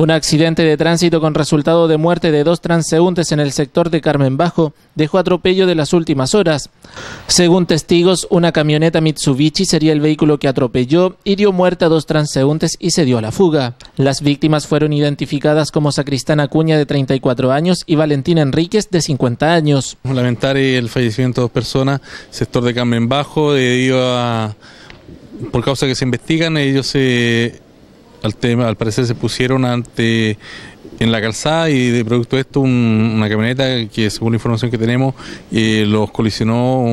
Un accidente de tránsito con resultado de muerte de 2 transeúntes en el sector de Carmen Bajo dejó atropello de las últimas horas. Según testigos, una camioneta Mitsubishi sería el vehículo que atropelló, hirió muerte a 2 transeúntes y se dio a la fuga. Las víctimas fueron identificadas como Sacristán Acuña, de 34 años, y Valentín Enríquez, de 50 años. Lamentar el fallecimiento de 2 personas, sector de Carmen Bajo, por causa que se investigan, ellos al parecer se pusieron en la calzada y de producto de esto una camioneta que, según la información que tenemos, los colisionó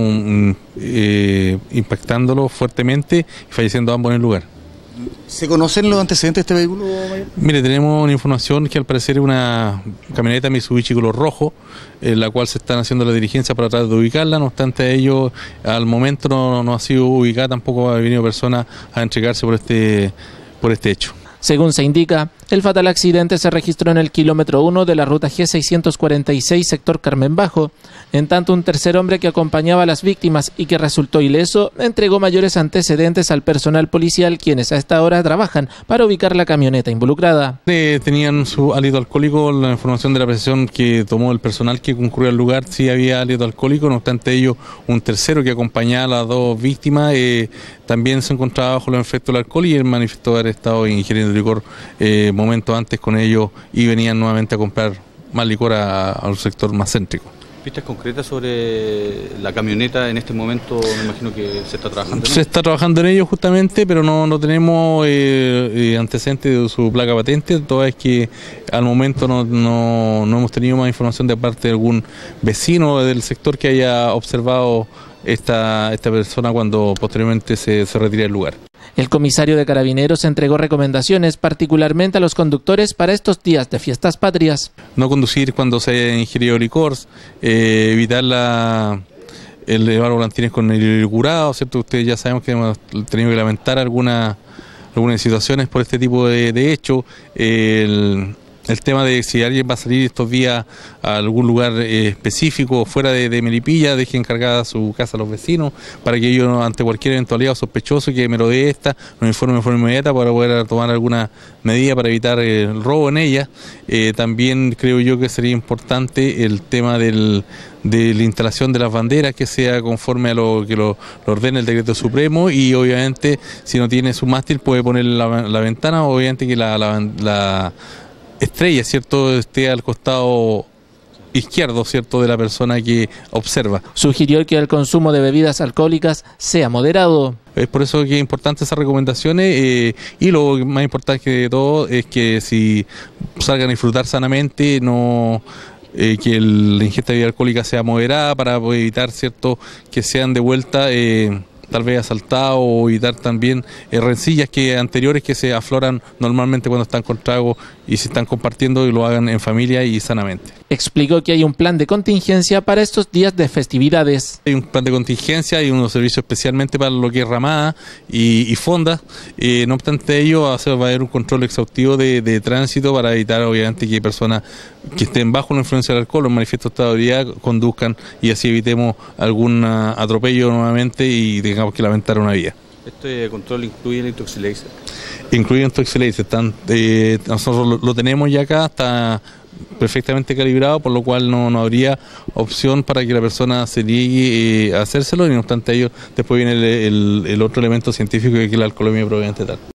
impactándolo fuertemente y falleciendo ambos en el lugar. ¿Se conocen los antecedentes de este vehículo, mayor? Mire, tenemos una información que al parecer es una camioneta Mitsubishi color rojo, en la cual se están haciendo la diligencia para tratar de ubicarla. No obstante ello, al momento no ha sido ubicada, tampoco ha venido persona a entregarse por este hecho. Según se indica, el fatal accidente se registró en el kilómetro 1 de la ruta G646, sector Carmen Bajo, en tanto un tercer hombre que acompañaba a las víctimas y que resultó ileso entregó mayores antecedentes al personal policial, quienes a esta hora trabajan para ubicar la camioneta involucrada. Tenían su hálito alcohólico. La información de la apreciación que tomó el personal que concurrió al lugar, sí había hálito alcohólico. No obstante ello, un tercero que acompañaba a las 2 víctimas también se encontraba bajo los efectos del alcohol y él manifestó haber estado ingiriendo licor momentos antes con ellos y venían nuevamente a comprar más licor al sector más céntrico. ¿Pistas concretas sobre la camioneta en este momento? Me imagino que se está trabajando en ello. Se está trabajando en ello justamente, pero no tenemos antecedentes de su placa patente, toda vez que al momento no hemos tenido más información de parte de algún vecino del sector que haya observado esta persona cuando posteriormente se retira del lugar. El comisario de Carabineros entregó recomendaciones particularmente a los conductores para estos días de fiestas patrias. No conducir cuando se haya ingerido licor, evitar el llevar volantines con el hilo curado, ¿cierto? Ustedes ya sabemos que hemos tenido que lamentar algunas situaciones por este tipo de hecho. El tema de si alguien va a salir estos días a algún lugar específico fuera de Melipilla, deje encargada su casa a los vecinos para que ellos, ante cualquier eventualidad o sospechoso que merodee esta, nos informe de forma inmediata para poder tomar alguna medida para evitar el robo en ella. También creo yo que sería importante el tema de la instalación de las banderas, que sea conforme a lo que lo ordena el decreto supremo, y obviamente si no tiene su mástil puede poner la ventana, obviamente que la estrella, ¿cierto?, esté al costado izquierdo, ¿cierto?, de la persona que observa. Sugirió que el consumo de bebidas alcohólicas sea moderado. Es por eso que es importante esas recomendaciones y lo más importante de todo es que si salgan a disfrutar sanamente, que la ingesta de bebida alcohólica sea moderada para evitar, ¿cierto?, que sean de vuelta tal vez asaltados, o evitar también rencillas anteriores que se afloran normalmente cuando están con trago y se están compartiendo, y lo hagan en familia y sanamente. Explicó que hay un plan de contingencia para estos días de festividades. Hay un plan de contingencia y unos servicios especialmente para lo que es ramada y fondas. No obstante ello, va a haber un control exhaustivo de tránsito para evitar obviamente que personas que estén bajo la influencia del alcohol o en manifiesto estado de ebriedad conduzcan, y así evitemos algún atropello nuevamente y tengamos que lamentar una vida. ¿Este control incluye el Intoxilaser? Incluye el Intoxilaser. Nosotros lo tenemos ya acá, está perfectamente calibrado, por lo cual no habría opción para que la persona se niegue a hacérselo, y no obstante ello después viene el otro elemento científico, que es la alcoholemia propiamente tal.